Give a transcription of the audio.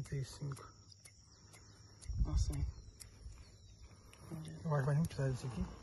35. Nossa, hein? Eu acho que vai nem precisar disso aqui.